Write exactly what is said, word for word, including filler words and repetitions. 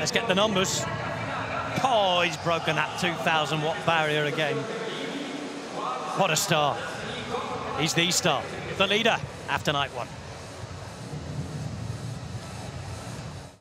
Let's get the numbers. Oh, he's broken that two thousand watt barrier again. What a star. He's the star, the leader after night one.